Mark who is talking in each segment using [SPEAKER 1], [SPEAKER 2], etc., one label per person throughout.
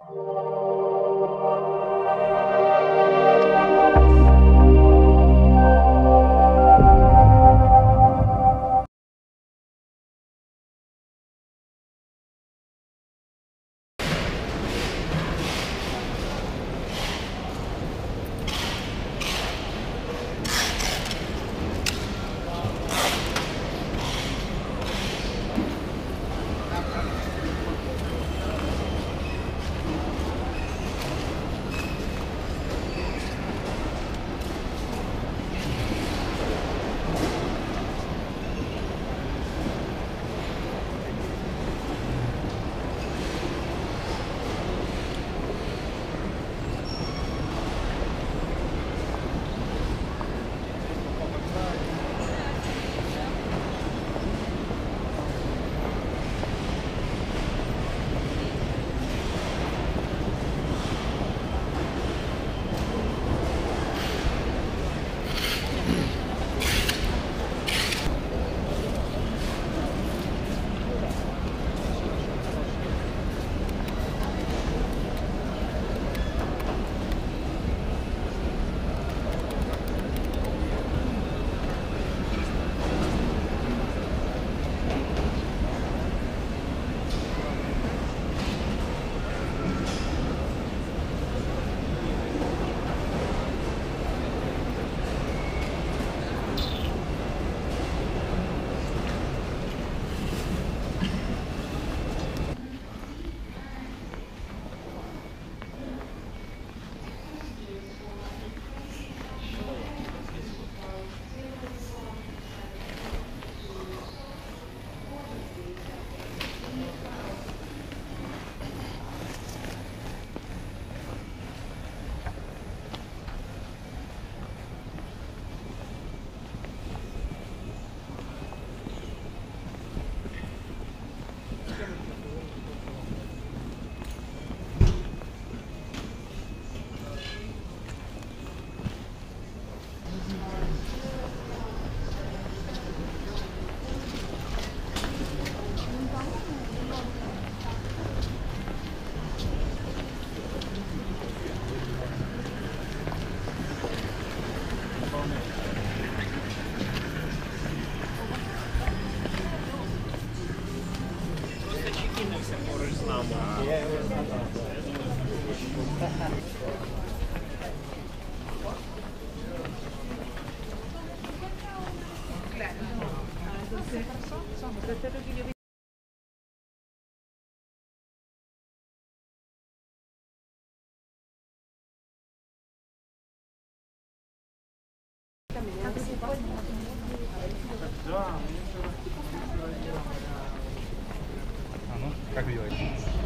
[SPEAKER 1] Как вы делаете?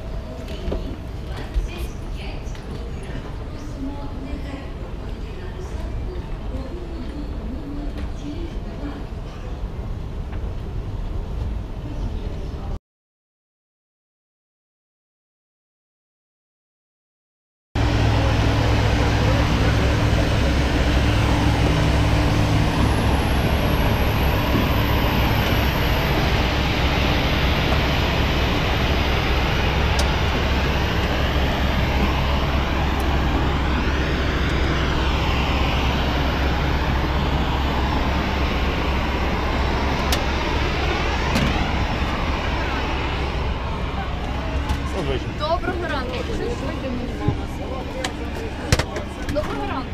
[SPEAKER 2] Доброго ранку. Доброго ранку.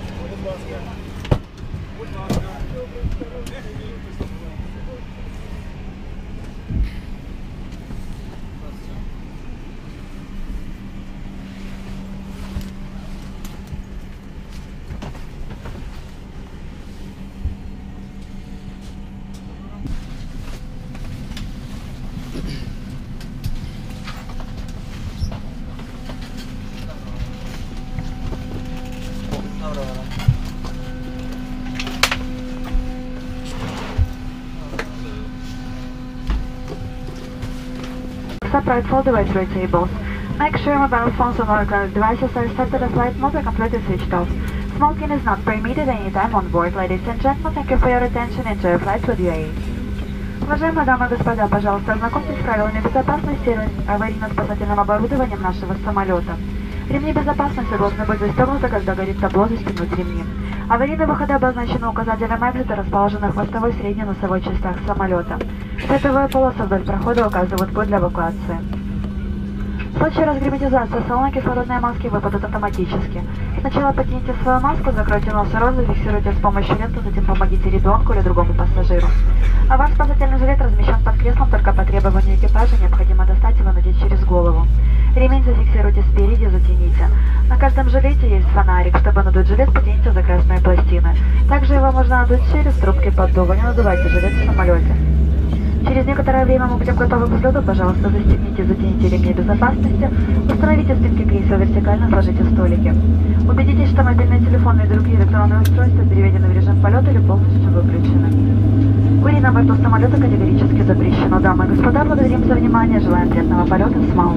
[SPEAKER 3] Separate foldaway tray tables. Make sure mobile phones and other devices are set to the flight mode or completely switched off. Smoking is not permitted any time on board. Ladies and gentlemen, thank you for your attention. Enjoy your flight with UAE. Уважаемые дамы и господа, пожалуйста, ознакомьтесь с правилами безопасности и аварийно-спасательным оборудованием нашего самолета. Ремни безопасности должны быть застегнуты, когда горит табло «Застегнуть ремни». Аварийные выходы обозначены указателем экзита, расположенных в хвостовой и средней носовой частях самолета. Световые полосы вдоль прохода указывают путь для эвакуации. В случае разгерметизации салона кислородные маски выпадут автоматически. Сначала подтяните свою маску, закройте нос и рот, зафиксируйте с помощью ленты, затем помогите ребенку или другому пассажиру. А ваш спасательный жилет размещен под креслом, только по требованию экипажа необходимо достать его и надеть через голову. Ремень зафиксируйте спереди, затяните. На каждом жилете есть фонарик. Чтобы надуть жилет, потяните за красные пластины. Также его можно надуть через трубки поддува. Не надувайте жилет в самолете. Через некоторое время мы будем готовы к взлету. Пожалуйста, застегните и затяните ремни безопасности. Установите спинки кресла вертикально, сложите столики. Убедитесь, что мобильные телефоны и другие электронные устройства переведены в режим полета или полностью выключены. Курить на борту самолета категорически запрещено. Дамы и господа, благодарим за внимание. Желаем приятного полета с МАУ.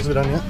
[SPEAKER 4] свидания.